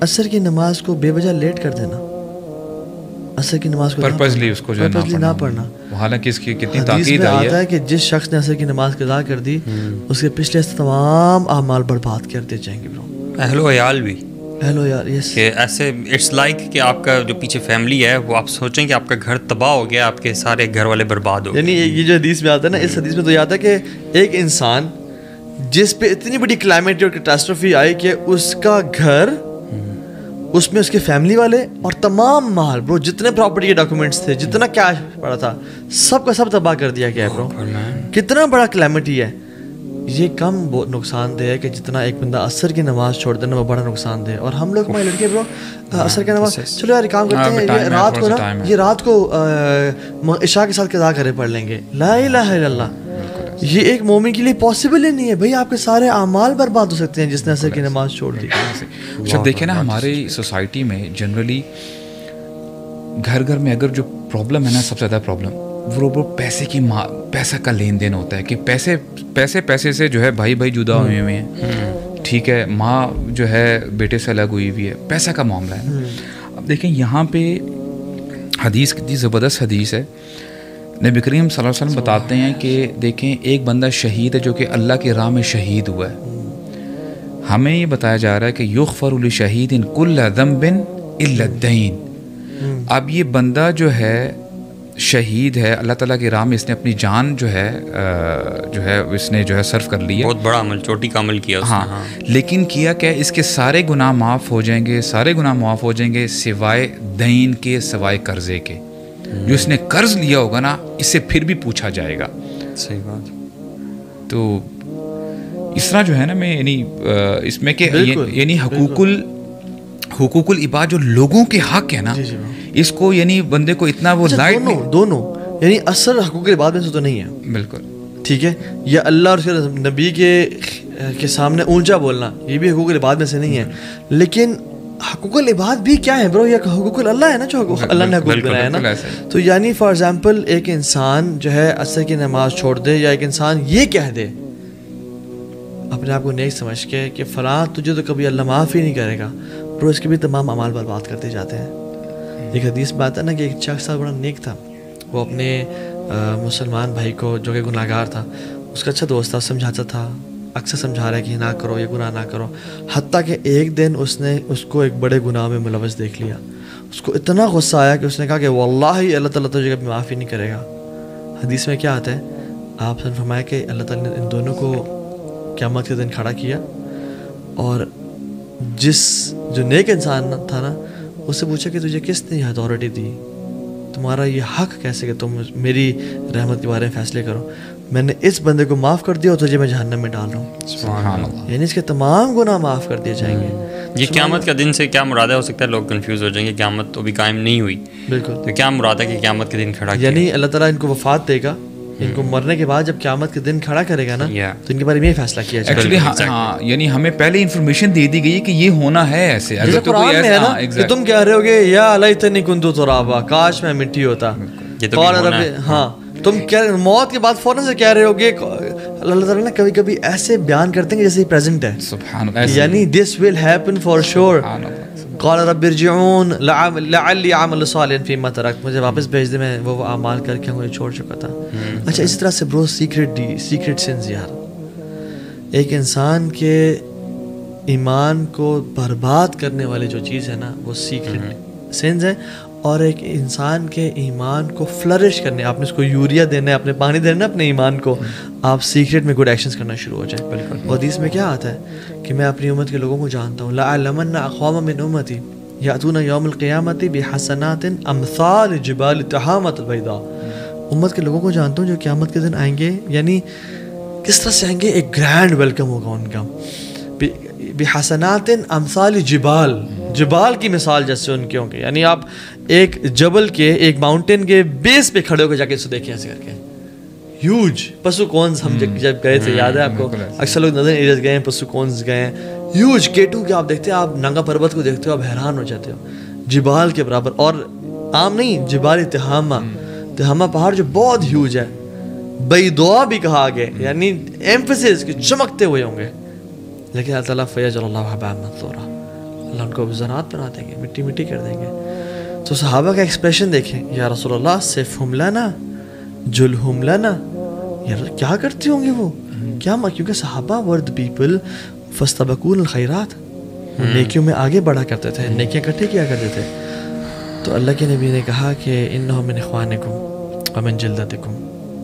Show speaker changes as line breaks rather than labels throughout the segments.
عصر کی نماز کو بے وجہ لیٹ کر دینا، عصر کی نماز کو
پرپزلی اس کو جو ہے
نہ پڑھنا،
حالانکہ اس کی کتنی
حدیث
تاکید
میں
آئی
آتا
ہے
ہے کہ جس شخص نے عصر کی نماز قضا کر دی اس کے پچھلے تمام اعمال برباد کر دیے جائیں گے برو.
اہل و عیال بھی
ہیلو یار، یس
کہ ایسے اٹس لائک کہ آپ کا جو پیچھے فیملی ہے وہ آپ سوچیں کہ آپ کا گھر تباہ ہو گیا، آپ کے سارے گھر والے برباد ہو گئے.
یعنی یہ جو حدیث میں آتا ہے نا، اس حدیث میں تو یہ آتا ہے کہ ایک انسان جس پہ اتنی بڑی کلائمیٹ اور کیٹاسٹروفی آئی کہ اس کا گھر، اس میں اس کے فیملی والے اور تمام مال برو، جتنے پراپرٹی کے ڈاکومنٹس تھے، جتنا کیش پڑا تھا، سب کا سب تباہ کر دیا گیا ہے برو. کتنا بڑا کلیمٹی ہے یہ. کم بہت نقصان دہ ہے کہ جتنا ایک بندہ عصر کی نماز چھوڑ دینا وہ بڑا نقصان دہ. اور ہم لوگ ہمارے لڑکے برو عصر کی نماز، چلو یار کام کرتے ہیں، یہ رات کو نا، یہ رات کو عشاء کے ساتھ قضا کرے پڑھ لیں گے. لا الہ الا اللہ، یہ ایک مومن کے لیے پاسبل ہی نہیں ہے بھائی. آپ کے سارے اعمال برباد ہو سکتے ہیں جس نے عصر کی نماز چھوڑ دی.
جب دیکھیں نا ہماری سوسائٹی میں جنرلی گھر گھر میں اگر جو پرابلم ہے نا، سب سے زیادہ پرابلم وہ پیسے کی پیسہ کا لین دین ہوتا ہے کہ پیسے سے جو ہے بھائی بھائی جدا ہوئے ہوئے ہیں، ٹھیک ہے، ماں جو ہے بیٹے سے الگ ہوئی ہوئی ہے، پیسہ کا معاملہ ہے نا. اب دیکھیں یہاں پہ حدیث کتنی زبردست حدیث ہے. نبی کریم صلی اللہ علیہ وسلم بتاتے ہیں کہ دیکھیں ایک بندہ شہید ہے جو کہ اللہ کی راہ میں شہید ہوا ہے. ہمیں یہ بتایا جا رہا ہے کہ یغفر لشہید کل ذنب الا الدین. اب یہ بندہ جو ہے شہید ہے، اللہ تعالیٰ کی راہ میں اس نے اپنی جان جو ہے اس نے جو ہے صرف کر لی ہے،
بہت بڑا عمل، چوٹی کا عمل کیا اس نے.
ہاں، لیکن کیا کہ اس کے سارے گناہ معاف ہو جائیں گے، سارے گناہ معاف ہو جائیں گے سوائے دین کے، سوائے قرضے کے. جو اس نے قرض لیا ہوگا نا، اس سے پھر بھی پوچھا جائے گا.
صحیح بات.
تو اس طرح جو ہے نا، میں یعنی اس میں کہ یعنی حقوق العباد جو لوگوں کے حق ہے نا، اس کو یعنی بندے کو اتنا وہ لائٹ
دونوں یعنی اثر حقوق العباد میں سے تو نہیں ہے.
بالکل
ٹھیک ہے، یا اللہ اور اس کے نبی کے سامنے اونچا بولنا، یہ بھی حقوق العباد میں سے نہیں ہے. لیکن حقوق العباد بھی کیا ہے برو؟ یہ حقوق اللہ ہے نا، جو اللہ نے حقوق بنایا ہے نا. تو یعنی فار ایگزامپل ایک انسان جو ہے عصر کی نماز چھوڑ دے، یا ایک انسان یہ کہہ دے اپنے آپ کو نیک سمجھ کے کہ فلاں تجھے تو کبھی اللہ معاف ہی نہیں کرے گا، برو اس کے بھی تمام اعمال برباد کرتے جاتے ہیں. ایک حدیث میں آتا ہے نا کہ ایک شخص بڑا نیک تھا، وہ اپنے مسلمان بھائی کو جو کہ گناہ گار تھا، اس کا اچھا دوست تھا، سمجھاتا تھا، اکثر سمجھا رہا ہے کہ یہ نہ کرو، یہ گناہ نہ کرو. حتیٰ کہ ایک دن اس نے اس کو ایک بڑے گناہ میں ملوث دیکھ لیا. اس کو اتنا غصہ آیا کہ اس نے کہا کہ واللہ اللہ تعالیٰ تجھے کبھی معاف ہی نہیں کرے گا. حدیث میں کیا آتا ہے؟ آپ نے فرمایا کہ اللہ تعالیٰ نے ان دونوں کو قیامت کے دن کھڑا کیا، اور جو نیک انسان تھا نا، اس سے پوچھا کہ تجھے کس نے یہ اتھارٹی دی، تمہارا یہ حق کیسے کہ تم میری رحمت کے بارے میں فیصلے کرو؟ میں نے اس بندے کو معاف کر دیا اور تجھے میں جہنم میں ڈال رہا ہوں.
سبحان اللہ.
یعنی اس کے تمام گناہ معاف کر دیے جائیں گے.
یہ قیامت کا دن سے کیا مراد ہے؟ ہو سکتا ہے لوگ کنفیوز ہو جائیں گے، قیامت تو ابھی قائم نہیں ہوئی. بالکل. تو کیا مراد ہے کہ قیامت کے دن کھڑا کیا؟
یعنی اللہ تعالیٰ ان کو وفات دے گا، ان کو مرنے کے بعد جب قیامت کے دن کھڑا کرے گا نا، تو ان کے بارے میں یہ فیصلہ کیا جائے گا.
ایکچولی ہاں، یعنی ہمیں پہلے انفارمیشن دے دی گئی کہ یہ ہونا ہے ایسے.
اگر تو کوئی ایسا ہے نا کہ تم کہہ رہے ہوگے یا لیتنی کنت ترابا، کاش میں مٹی ہوتا. ہاں، تم موت کے بعد فوراً سے کہہ رہے ہوگے. اللہ تعالیٰ نے کبھی کبھی ایسے بیان کرتے ہیں جیسے پریزنٹ ہے، یعنی this will happen for sure. قال رب ارجعون لعلی اعمل صالحا فیما ترکت، مجھے واپس بھیج دے، میں وہ اعمال کر کے مجھے چھوڑ چکا تھا. اچھا، اسی طرح سے برو سیکرٹ سنز، یار ایک انسان کے ایمان کو برباد کرنے والی جو چیز ہے نا، وہ سیکرٹ سنز ہے. اور ایک انسان کے ایمان کو فلرش کرنے، آپ نے اس کو یوریا دینا ہے، اپنے پانی دینا ہے اپنے ایمان کو، آپ سیکرٹ میں گڈ ایکشنز کرنا شروع ہو جائیں. بالکل. حدیث میں کیا آتا ہے کہ میں اپنی امت کے لوگوں کو جانتا ہوں، لَأَعْلَمَنَّ أَقْوَامًا مِنْ أُمَّتِي يَأْتُونَ يَوْمَ الْقِيَامَةِ بِحَسَنَاتٍ أَمْثَالِ جِبَالِ تِحَامَةِ الْبَيْضَاء. امت کے لوگوں کو جانتا ہوں جو قیامت کے دن آئیں گے، یعنی کس طرح سے آئیں گے؟ ایک گرینڈ ویلکم ہوگا ان کا. بحسنات امثال جبال کی مثال جیسے ان کے ہوں گے. یعنی آپ ایک جبل کے، ایک ماؤنٹین کے بیس پہ کھڑے ہو کے جا کے اس کو دیکھیں ایسے کر کے، ہیوج. پسو کونز ہم جب گئے تھے، یاد ہے آپ کو؟ اکثر لوگ نظر ایریاز گئے ہیں، پسو کونز گئے ہیں، ہیوج K2 کے آپ دیکھتے ہیں، آپ ننگا پروت کو دیکھتے ہو، آپ حیران ہو جاتے ہو، جبال کے برابر. اور عام نہیں، جبال تہامہ پہاڑ جو بہت ہیوج ہے، بیضاء بھی کہا گیا، یعنی ایمفسس کہ چمکتے ہوئے ہوں گے. لیکن اللہ تعالیٰ فیجعل اللہ حباء منثورا، اللہ ان کو زراعت بنا دیں گے, مٹی مٹی کر دیں گے. تو صحابہ کا ایکسپریشن دیکھیں, یا رسول اللہ صفہم لنا جلہم لنا, یار کیا کرتے ہوں گے وہ, کیا کیونکہ صحابہ ورد پیپل فاستبقون الخیرات, نیکیوں میں آگے بڑھا کرتے تھے, نیکیاں اکٹھے کیا کرتے تھے. تو اللہ کے نبی نے کہا کہ انہم من اخوانکم ومن جلدتکم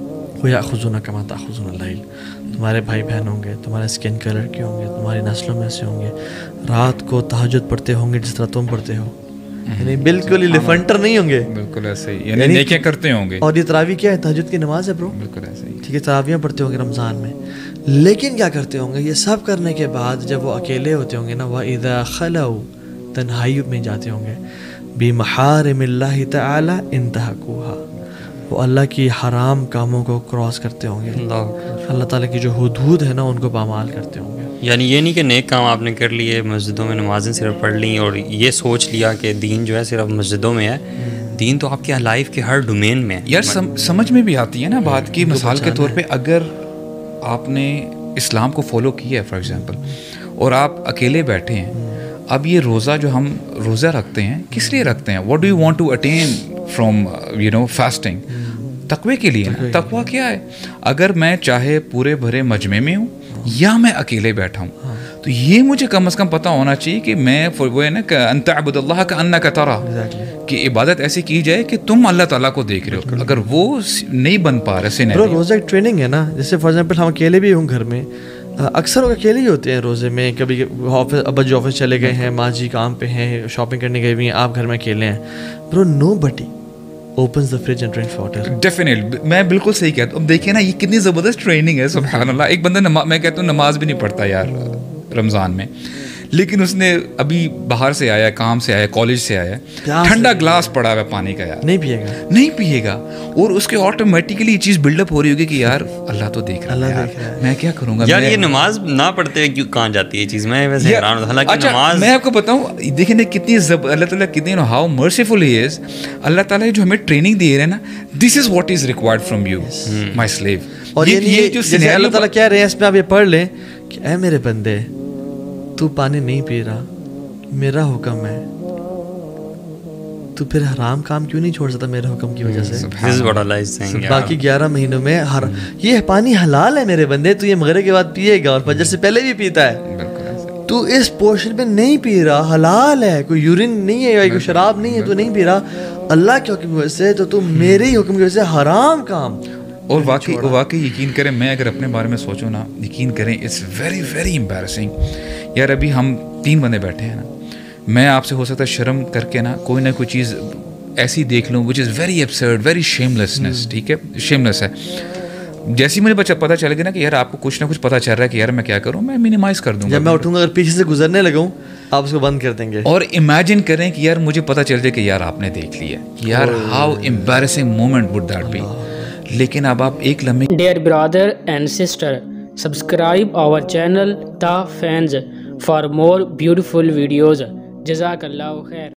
ویأخذون کما تأخذون اللیل, تمہارے بھائی بہن ہوں گے, تمہارے اسکن کلر کے ہوں گے, تمہاری نسلوں میں سے ہوں گے, رات کو تہجد پڑھتے ہوں گے جس طرح تم پڑھتے ہو, یعنی بالکل ہی لفنٹر نہیں ہوں گے,
بالکل ایسے ہی, یعنی نیکیاں کرتے ہوں گے.
اور یہ تراویح کیا ہے, تہجد کی نماز ہے برو,
بالکل ایسے ہی,
ٹھیک ہے, تراویحاں پڑھتے ہوں گے رمضان میں, لیکن کیا کرتے ہوں گے یہ سب کرنے کے بعد جب وہ اکیلے ہوتے ہوں گے نا, وَإِذَا خَلَوْا تنہائی میں جاتے ہوں گے, بِمَحَارِمِ اللَّهِ تَعَالَى انتہکوہا, وہ اللہ کی حرام کاموں کو کراس کرتے ہوں گے, اللہ تعالیٰ کی جو حدود ہے نا ان کو پامال کرتے ہوں گے.
یعنی یہ نہیں کہ نیک کام آپ نے کر لیے, مسجدوں میں نمازیں صرف پڑھ لیں اور یہ سوچ لیا کہ دین جو ہے صرف مسجدوں میں ہے, دین تو آپ کے لائف کے ہر ڈومین میں ہے.
یار سمجھ میں بھی آتی ہے نا بات کی. مثال کے طور پہ اگر آپ نے اسلام کو فالو کیا ہے فار ایگزامپل, اور آپ اکیلے بیٹھے ہیں, اب یہ روزہ جو ہم روزہ رکھتے ہیں کس لیے رکھتے ہیں, what do you want to attain from fasting, تقوی کے لیے نا. تقوی کیا ہے, اگر میں چاہے پورے بھرے مجمع میں ہوں یا میں اکیلے بیٹھا ہوں, تو یہ مجھے کم از کم پتہ ہونا چاہیے کہ میں وہ ہے نا کہ ان تعبد اللہ کأنک تراہ, کہ عبادت ایسی کی جائے کہ تم اللہ تعالیٰ کو دیکھ رہے ہو. اگر وہ نہیں بن پا رہے سینیریو,
روزہ ایک ٹریننگ ہے نا. جیسے فار ایگزامپل ہم اکیلے بھی ہوں گھر میں, اکثر لوگ اکیلے ہی ہوتے ہیں روزے میں, کبھی آفس ابا جی آفس چلے گئے ہیں, ماں جی کام پہ ہیں, شاپنگ کرنے گئے ہوئے ہیں, آپ گھر میں اکیلے ہیں. برو نو بڈی opens the fridge and drinks water.
Definitely, میں بالکل صحیح کہتا ہوں. اب دیکھیے نا, یہ کتنی زبردست ٹریننگ ہے, سبحان اللہ. ایک بندہ میں کہتا ہوں نماز بھی نہیں پڑھتا یار رمضان میں, لیکن اس نے ابھی باہر سے آیا, کام سے آیا, کالج سے آیا, ٹھنڈا گلاس پڑا ہوا پانی کا, یار نہیں پیے گا, اور اس کے آٹومیٹیکلی یہ چیز بلڈ اپ ہو رہی ہوگی کہ یار اللہ تو دیکھ رہا ہے, میں کیا کروں گا.
یار یہ نماز نہ پڑھتے ہوئے کہاں جاتی ہے یہ چیز, میں ویسے حیران ہوتا. حالانکہ نماز,
میں آپ کو بتاؤں, دیکھیں نا کتنی اللہ تعالیٰ کتنی ہاؤ مرسیفل ہی از. اللہ تعالیٰ جو ہمیں ٹریننگ دے رہے ہیں نا, this is what is required from you my slave.
اور یہ جو اللہ تعالیٰ کہہ رہے ہیں اس میں آپ یہ پڑھ لیں کہ اے میرے بندے, تو پانی نہیں پی رہا, میرا حکم ہے, تو پھر حرام کام کیوں نہیں چھوڑ سکتا میرے حکم کی وجہ سے. باقی 11 مہینوں میں یہ پانی حلال ہے میرے بندے, تو یہ مغرب کے بعد پیے گا اور فجر سے پہلے بھی پیتا ہے, تو اس پورشن میں نہیں پی رہا, حلال ہے, کوئی یورین نہیں ہے, کوئی شراب نہیں ہے, تو نہیں پی رہا اللہ کے حکم کی وجہ سے, تو تم میرے ہی حکم کی وجہ سے حرام کام.
اور واقعی یقین کریں, میں اگر اپنے بارے میں سوچوں نا, یقین کریں اٹس ویری ویری امبیرسنگ. یار ابھی ہم 3 بندے بیٹھے ہیں نا, میں آپ سے ہو سکتا ہے شرم کر کے نا کوئی نہ کوئی چیز ایسی دیکھ لوں which is very absurd, very shamelessness, ٹھیک ہے, شیملیس ہے. جیسے مجھے پتہ چل گیا نا کہ یار آپ کو کچھ نہ کچھ پتہ چل رہا ہے کہ یار میں کیا کروں, میں مینیمائز کر دوں گا.
جب میں اٹھوں گا اگر پیچھے سے گزرنے لگوں آپ اس کو بند کر دیں گے.
اور امیجن کریں کہ یار مجھے پتہ چل جائے کہ یار آپ نے دیکھ لیا, یار how embarrassing moment would that be. لیکن اب آپ ایک لمحے.
Dear brother and sister, subscribe our channel the fans for more beautiful videos. جزاک اللہ خیر.